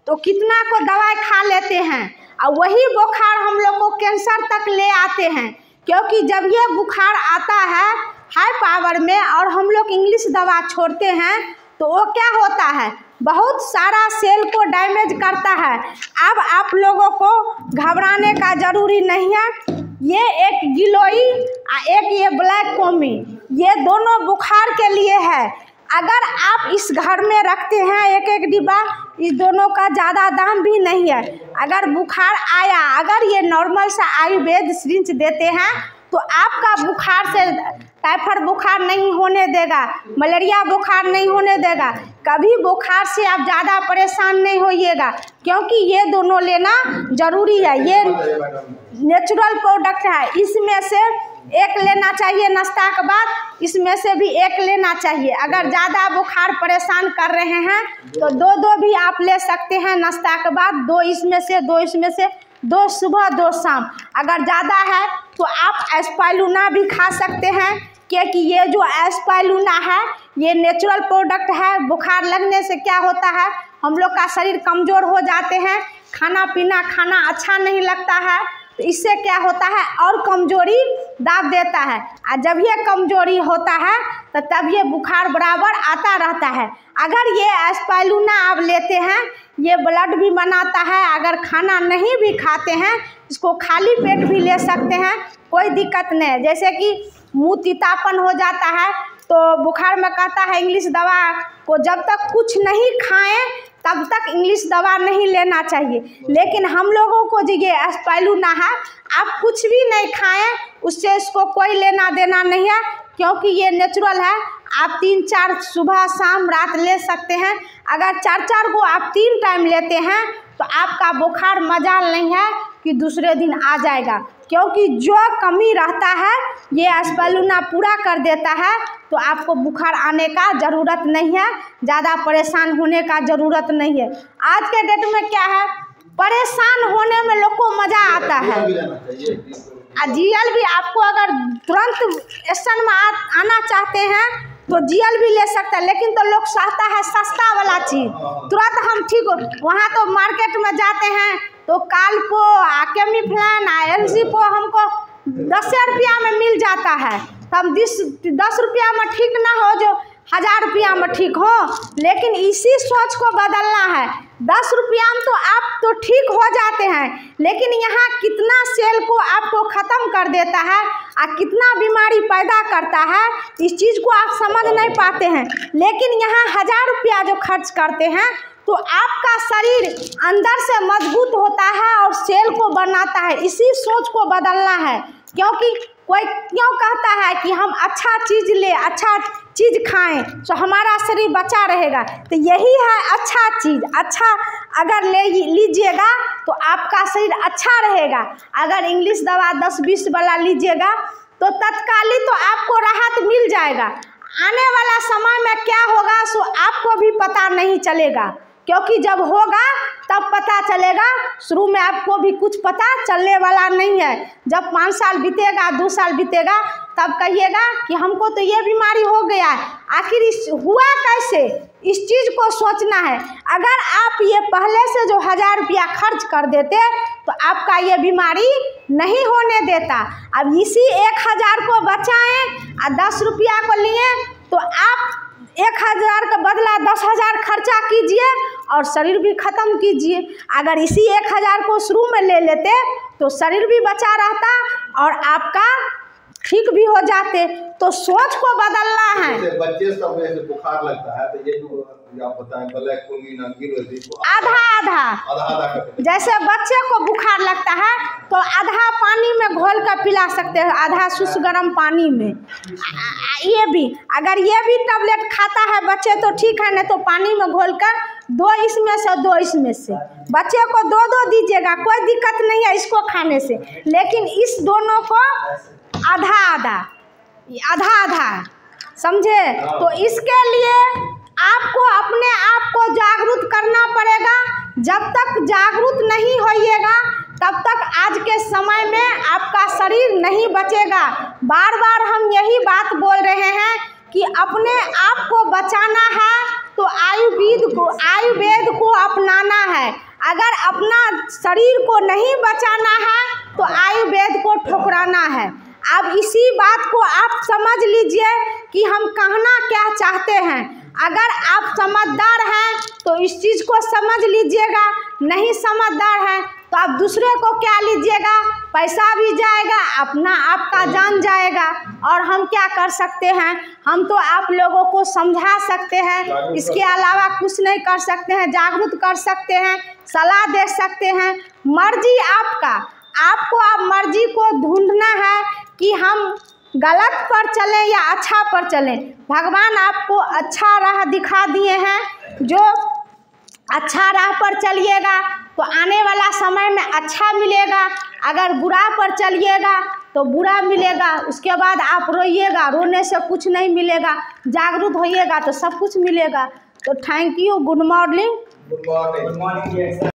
तो कितना को दवाई खा लेते हैं और वही बुखार हम लोग को कैंसर तक ले आते हैं। क्योंकि जब ये बुखार आता है हाई पावर में और हम लोग इंग्लिश दवा छोड़ते हैं तो वो क्या होता है, बहुत सारा सेल को डैमेज करता है। अब आप लोगों को घबराने का ज़रूरी नहीं है। ये एक गिलोई एक ये ब्लैक कोमी, ये दोनों बुखार के लिए है। अगर आप इस घर में रखते हैं एक एक डिब्बा, इस दोनों का ज़्यादा दाम भी नहीं है। अगर बुखार आया, अगर ये नॉर्मल सा आयुर्वेद सिरिंज देते हैं तो आपका बुखार से टाइफाइड बुखार नहीं होने देगा, मलेरिया बुखार नहीं होने देगा, कभी बुखार से आप ज़्यादा परेशान नहीं होइएगा। क्योंकि ये दोनों लेना ज़रूरी है। ये नेचुरल प्रोडक्ट है, इसमें से एक लेना चाहिए नाश्ता के बाद, इसमें से भी एक लेना चाहिए। अगर ज़्यादा बुखार परेशान कर रहे हैं तो दो दो भी आप ले सकते हैं नाश्ता के बाद, दो इसमें से, दो सुबह दो शाम। अगर ज़्यादा है तो आप एस्पाइरुलिना भी खा सकते हैं, क्योंकि ये जो एस्पाइरुलिना है ये नेचुरल प्रोडक्ट है। बुखार लगने से क्या होता है, हम लोग का शरीर कमज़ोर हो जाते हैं, खाना अच्छा नहीं लगता है, तो इससे क्या होता है और कमजोरी दाब देता है। और जब ये कमजोरी होता है तो तब ये बुखार बराबर आता रहता है। अगर ये एस्पाइरुलिना आप लेते हैं, ये ब्लड भी बनाता है। अगर खाना नहीं भी खाते हैं, इसको खाली पेट भी ले सकते हैं, कोई दिक्कत नहीं है। जैसे कि मुँह तीतापन हो जाता है तो बुखार में कहता है इंग्लिश दवा को जब तक कुछ नहीं खाएं तब तक इंग्लिश दवा नहीं लेना चाहिए। लेकिन हम लोगों को जो ये एस्पाइरुलिना है, आप कुछ भी नहीं खाएं उससे इसको कोई लेना देना नहीं है, क्योंकि ये नेचुरल है। आप 3-4 सुबह शाम रात ले सकते हैं। अगर 4-4 को आप 3 टाइम लेते हैं तो आपका बुखार मजाल नहीं है कि दूसरे दिन आ जाएगा, क्योंकि जो कमी रहता है ये एस्पाइरुलिना पूरा कर देता है। तो आपको बुखार आने का ज़रूरत नहीं है, ज़्यादा परेशान होने का ज़रूरत नहीं है। आज के डेट में क्या है, परेशान होने में लोग को मज़ा आता है। जीएल भी आपको अगर तुरंत एक्शन में आना चाहते हैं तो जीएल भी ले सकता है, लेकिन तो लोग चाहता है सस्ता वाला चीज़, तुरंत हम ठीक हो। वहाँ तो मार्केट में जाते हैं तो कालपो, केमिफ्लान, एलजीपो हमको 10 रुपया में मिल जाता है। हम 10 रुपया में ठीक ना हो जो 1000 रुपया में ठीक हो। लेकिन इसी सोच को बदलना है। 10 रुपया में तो आप तो ठीक हो जाते हैं, लेकिन यहाँ कितना सेल को आपको ख़त्म कर देता है और कितना बीमारी पैदा करता है, इस चीज़ को आप समझ नहीं पाते हैं। लेकिन यहाँ 1000 रुपया जो खर्च करते हैं तो आपका शरीर अंदर से मजबूत होता है और सेल को बनाता है। इसी सोच को बदलना है। क्योंकि कोई क्यों कहता है कि हम अच्छा चीज़ ले, अच्छा चीज़ खाएं तो हमारा शरीर बचा रहेगा, तो यही है अच्छा चीज़। अच्छा अगर ले लीजिएगा तो आपका शरीर अच्छा रहेगा। अगर इंग्लिश दवा 10-20 वाला लीजिएगा तो तत्कालिक तो आपको राहत मिल जाएगा। आने वाला समय में क्या होगा सो आपको भी पता नहीं चलेगा, क्योंकि जब होगा तब पता चलेगा। शुरू में आपको भी कुछ पता चलने वाला नहीं है। जब 5 साल बीतेगा, 2 साल बीतेगा, तब कहिएगा कि हमको तो ये बीमारी हो गया है, आखिर इस हुआ कैसे, इस चीज़ को सोचना है। अगर आप ये पहले से जो 1000 रुपया खर्च कर देते तो आपका ये बीमारी नहीं होने देता। अब इसी 1000 को बचाएं और 10 रुपया को लिए तो आप 1000 का बदला 10,000 खर्चा कीजिए और शरीर भी ख़त्म कीजिए। अगर इसी 1000 को शुरू में ले लेते तो शरीर भी बचा रहता और आपका ठीक भी हो जाते। तो सोच को बदलना है। बच्चे सब में बुखार लगता है तो ये जो आप बताएं ब्लैक कोमी ना आधा जैसे बच्चे को बुखार लगता है तो आधा पानी में घोल कर पिला सकते हैं, आधा शुष्क गर्म पानी में। ये भी अगर ये भी टैबलेट खाता है बच्चे तो ठीक है, नहीं तो पानी में घोल कर 2 इसमें से 2 इसमें से बच्चे को 2-2 दीजिएगा, कोई दिक्कत नहीं है इसको खाने से। लेकिन इस दोनों को आधा समझे। तो इसके लिए आपको अपने आप को जागरूक करना पड़ेगा। जब तक जागरूक नहीं होइएगा तब तक आज के समय में आपका शरीर नहीं बचेगा। बार बार हम यही बात बोल रहे हैं कि अपने आप को बचाना है तो आयुर्वेद को अपनाना है। अगर अपना शरीर को नहीं बचाना है तो आयुर्वेद को ठुकराना है। अब इसी बात को आप समझ लीजिए कि हम कहना क्या चाहते हैं। अगर आप समझदार हैं तो इस चीज़ को समझ लीजिएगा, नहीं समझदार हैं तो आप दूसरे को क्या लीजिएगा, पैसा भी जाएगा, अपना आपका जान जाएगा। और हम क्या कर सकते हैं, हम तो आप लोगों को समझा सकते हैं, इसके अलावा कुछ नहीं कर सकते हैं। जागरूक कर सकते हैं, सलाह दे सकते हैं, मर्जी आपका। आपको आप मर्जी को ढूंढना है कि हम गलत पर चलें या अच्छा पर चलें। भगवान आपको अच्छा राह दिखा दिए हैं, जो अच्छा राह पर चलिएगा तो आने वाला समय में अच्छा मिलेगा, अगर बुरा पर चलिएगा तो बुरा मिलेगा। उसके बाद आप रोइएगा, रोने से कुछ नहीं मिलेगा। जागरूक होइएगा तो सब कुछ मिलेगा। तो thank you, good morning. Good morning.